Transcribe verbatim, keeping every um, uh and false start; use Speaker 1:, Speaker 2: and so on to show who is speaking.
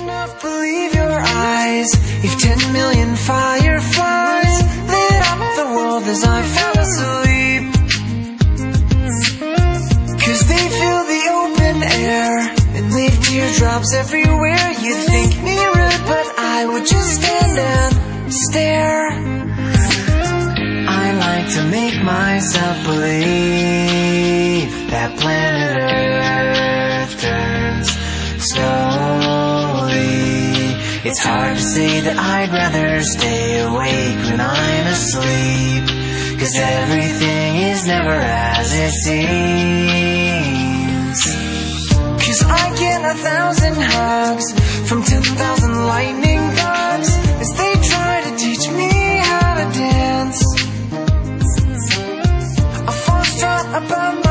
Speaker 1: cannot believe your eyes. If ten million fireflies lit up the world as I fell asleep, 'cause they fill the open air and leave teardrops everywhere. You'd think me rude, but I would just stand and stare. I like to make myself believe that planet Earth turns slowly. It's hard to say that I'd rather stay awake when I'm asleep, 'cause everything is never as it seems. 'Cause I get a thousand hugs from ten thousand lightning bugs as they try to teach me how to dance. A foxtrot above